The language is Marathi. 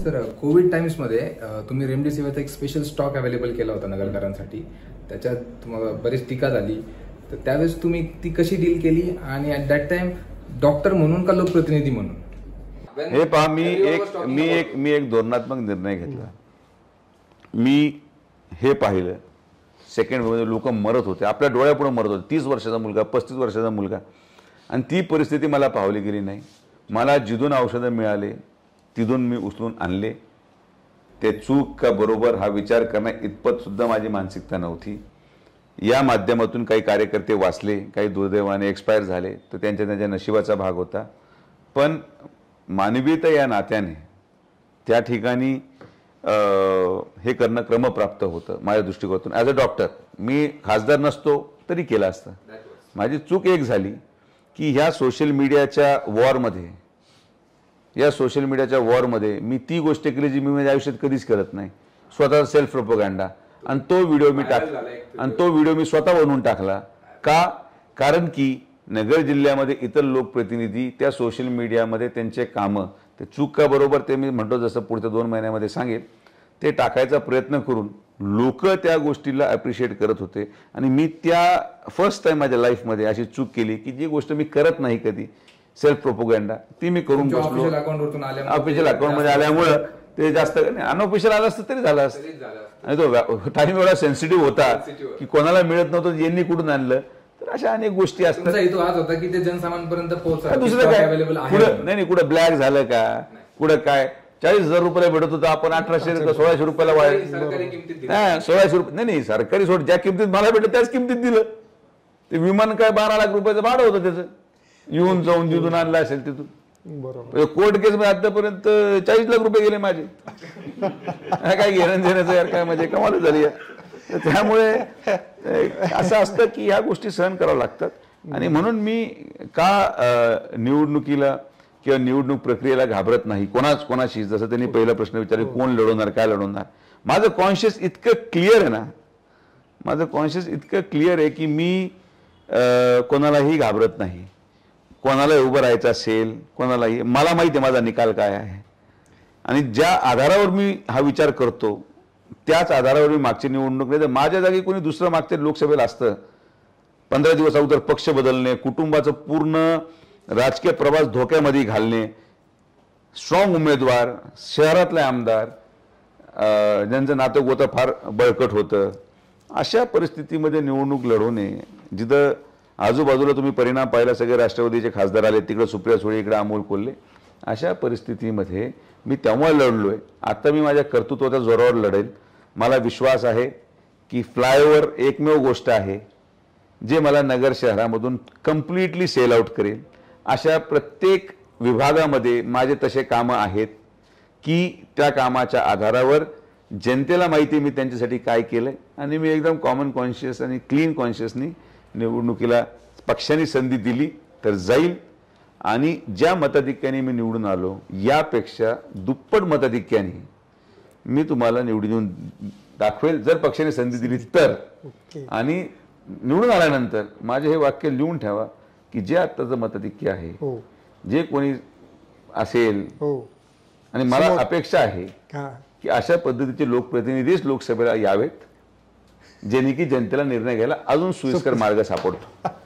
सर, कोविड टाइम्समध्ये तुम्ही रेमडेसिवीरचा एक स्पेशल स्टॉक अवेलेबल केला होता नगरकरांसाठी. त्याच्यात तुम्हाला बरीच टीका झाली. तर त्यावेळेस तुम्ही ती कशी डील केली आणि ॲट दॅट टाइम डॉक्टर म्हणून का लोकप्रतिनिधी म्हणून? हे पहा, मी एक धोरणात्मक निर्णय घेतला. मी हे पाहिलं सेकंड वेव्हमध्ये लोक मरत होते, आपल्या डोळ्यापुढे मरत होते. 30 वर्षाचा मुलगा, 35 वर्षाचा मुलगा, आणि ती परिस्थिती मला पाहली गेली नाही. मला जिथून औषधं मिळाले तिथून मी उचलून आणले. ते चूक का बरोबर हा विचार करण्या इतपत सुद्धा माझी मानसिकता नव्हती. या माध्यमातून काही कार्यकर्ते वाचले, काही दुर्दैवाने एक्सपायर झाले, तर त्यांच्या नशिबाचा भाग होता. पण मानवीयता या नात्याने त्या ठिकाणी हे करणं क्रमप्राप्त होतं माझ्या दृष्टिकोनातून. ॲज अ डॉक्टर मी खासदार नसतो तरी केलं असतं. माझी चूक एक झाली की ह्या सोशल मीडियाच्या वॉरमध्ये मी ती गोष्ट केली जी मी माझ्या आयुष्यात कधीच करत नाही. स्वतःचा सेल्फ प्रोपोगंडा. आणि तो व्हिडिओ मी स्वतः बनवून टाकला. का? कारण की नगर जिल्ह्यामध्ये इतर लोकप्रतिनिधी त्या सोशल मीडियामध्ये त्यांचे कामं, ते चूक का बरोबर ते मी म्हणतो जसं पुढच्या 2 महिन्यामध्ये सांगेल, ते टाकायचा प्रयत्न करून लोक त्या गोष्टीला अप्रिशिएट करत होते. आणि मी त्या फर्स्ट टाइम माझ्या लाईफमध्ये अशी चूक केली की जी गोष्ट मी करत नाही कधी, सेल्फ प्रोपोगंडा, ती मी करून बसलो. ऑफिशियल अकाउंटमध्ये आल्यामुळं ते जास्त अनऑफिशियल आलं असतं तरी झालं असतं. आणि तो टाइम एवढा सेन्सिटिव्ह होता की कोणाला मिळत नव्हतं, यांनी कुठून आणलं. तर अशा अनेक गोष्टी असतात. होता की ते जनसामान्यपर्यंत पोहोचलं. दुसरं काय नाही, कुठं ब्लॅक झालं का, कुठं काय 40,000 रुपयाला भेटत होतं, आपण 1800 1600 रुपयाला वाढ. 1600 रुपये नाही, सरकारी सोड, ज्या किमतीत मला भेटत त्याच किमतीत दिलं. ते विमान काय 12 लाख रुपयाचं भाडं होतं त्याचं, येऊन जाऊन जिथून आणलं असेल तिथून. बरोबर. कोर्ट केस मध्ये आतापर्यंत 40 लाख रुपये गेले माझे. काय घेणं देण्याचं यार, काय म्हणजे कमाल झाली. त्यामुळे असं असतं की ह्या गोष्टी सहन कराव्या लागतात. आणि म्हणून मी का निवडणुकीला किंवा निवडणूक प्रक्रियेला घाबरत नाही कोणाशी. जसं त्यांनी पहिला प्रश्न विचारला, कोण लढवणार, काय लढवणार. माझं कॉन्शियस इतकं क्लिअर आहे ना, की मी कोणालाही घाबरत नाही. कोणाला उभं राहायचं असेल, कोणालाही, मला माहिती आहे माझा निकाल काय आहे. आणि ज्या आधारावर मी हा विचार करतो त्याच आधारावर मी मागची निवडणूक, नाही तर माझ्या जागी कोणी दुसरं मागच्या लोकसभेला असतं, 15 दिवस अगोदर पक्ष बदलणे, कुटुंबाचं पूर्ण राजकीय प्रवास धोक्यामध्ये घालणे, स्ट्रॉंग उमेदवार, शहरातले आमदार, ज्यांचं नातं गोतं फार बळकट होतं, अशा परिस्थितीमध्ये निवडणूक लढवणे, जिथं आजूबाजूला तुम्ही परिणाम पाहिला, सगळे राष्ट्रवादीचे खासदार आले, तिकडे सुप्रिया सुळे, इकडे अमोल कोल्हे. अशा परिस्थितीमध्ये मी तेव्हा लढलोय. आता मी माझ्या कर्तृत्वाच्या जोरावर लढेल. मला विश्वास आहे की फ्लायओव्हर एकमेव गोष्ट आहे जे मला नगर शहरामधून कम्प्लिटली सेल आउट करेल. अशा प्रत्येक विभागामध्ये माझे तसे कामं आहेत की त्या कामाच्या आधारावर जनतेला माहिती मी त्यांच्यासाठी काय केलंय. आणि मी एकदम कॉमन कॉन्शियस आणि क्लीन कॉन्शियसनी निवडणुकीला पक्षाने संधी दिली तर जाईल. आणि ज्या मताधिक्याने मी निवडून आलो यापेक्षा दुप्पट मताधिक्याने मी तुम्हाला निवडून दाखवेल जर पक्षाने संधी दिली तर. आणि निवडून आल्यानंतर माझे हे वाक्य लिहून ठेवा की जे आत्ताचं मताधिक्य आहे, जे कोणी असेल, आणि मला अपेक्षा आहे की अशा पद्धतीचे लोकप्रतिनिधीच लोकसभेला यावेत, जेणे की जनतेला निर्णय घ्यायला अजून सोयीस्कर मार्ग सापडतो.